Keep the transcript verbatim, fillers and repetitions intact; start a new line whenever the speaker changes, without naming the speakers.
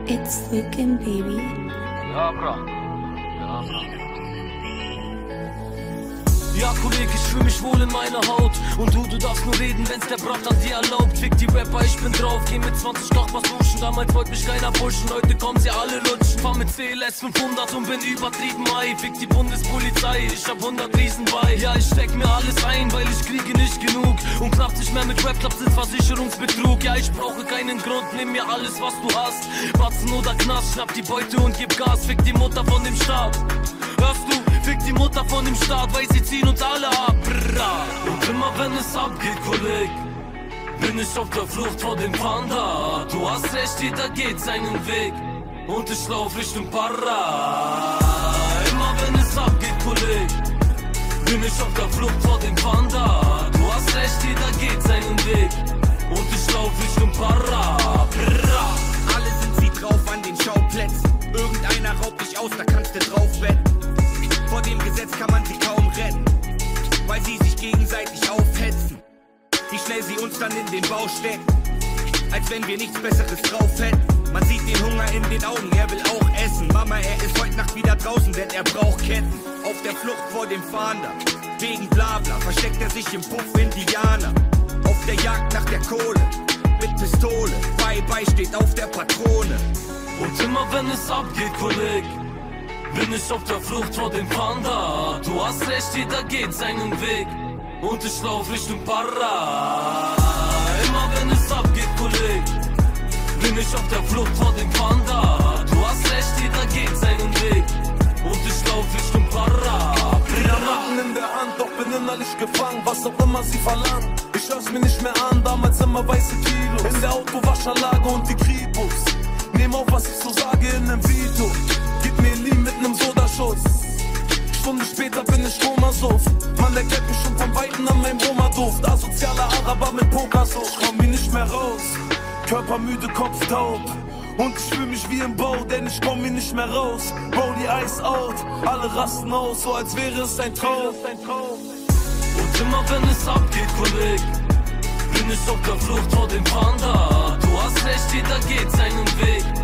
It's Weekend, baby.
Ja, bra. Ja, bra. Ja, Kollege, ich fühl mich wohl in meiner Haut. Und du, du darfst nur reden, wenn's der Brat an dir erlaubt. Fick die Rapper, ich bin drauf, geh mit zwanzig Nachbars duschen. Damals wollte mich keiner pushen, heute kommen sie alle lutschen. Fahr mit C L S fünfhundert und bin übertrieben high. Fick die Bundespolizei, ich hab hundert Riesen bei. Ja, ich steck mir alles ein, weil ich kriege nicht genug. Und klappt nicht mehr mit Rap, klappt ist Versicherungsbetrug. Ja, ich brauche keinen Grund, nimm mir alles, was du hast. Batzen oder Knast, schnapp die Beute und gib Gas. Fick die Mutter von dem Staat. Hörst du? Fick die Mutter von dem Staat, weil sie ziehen uns alle ab. Und immer wenn es abgeht, Kolleg, bin ich auf der Flucht vor dem Panda. Du hast recht, jeder geht seinen Weg und ich lauf Richtung Para. Immer wenn es abgeht, Kolleg, bin ich auf der Flucht vor dem Panda. Du hast recht, jeder geht seinen Weg und ich lauf Richtung Para.
Alle sind sie drauf an den Schauplätzen. Irgendeiner raubt dich aus, da kannst du drauf wetten. Vor dem Gesetz kann man sie kaum retten, weil sie sich gegenseitig aufhetzen. Wie schnell sie uns dann in den Bauch stecken, als wenn wir nichts Besseres drauf hätten. Man sieht den Hunger in den Augen, er will auch essen. Mama, er ist heute Nacht wieder draußen, denn er braucht Ketten. Auf der Flucht vor dem Fahnder, wegen Blabla, versteckt er sich im Puff Indianer. Auf der Jagd nach der Kohle, mit Pistole, Bye-Bye steht auf der Patrone.
Und immer wenn es abgeht, Kolleg, bin ich auf der Flucht vor dem Panda. Du hast recht, jeder geht seinen Weg und ich lauf Richtung Para. Immer wenn es abgeht, Kolleg, bin ich auf der Flucht vor dem Panda. Du hast recht, jeder geht seinen Weg und ich lauf Richtung Para.
Granaten in der Hand, doch bin innerlich gefangen, was auch immer sie verlangen. Ich hör's mir nicht mehr an, damals immer weiße Kilos in der Autowaschanlage und die Kripos. Nehm auf, was ich so sage in nem Video. Gib mir Lean mit nem Sodaschuss. Stunde später bin ich Roma-Suff. Man erkennt mich schon von Weitem an meinem Roma-Duft. Asozialer Araber mit Pokersucht. Ich komm hier nicht mehr raus. Körpermüde, Kopf taub. Und ich fühl mich wie im Bau, denn ich komm hier nicht mehr raus. Bau die Ice out. Alle rasten aus, so als wäre es ein Traum.
Und immer wenn es abgeht, Kolleg, bin ich auf der Flucht vor dem Panda. Du hast recht, jeder geht seinen Weg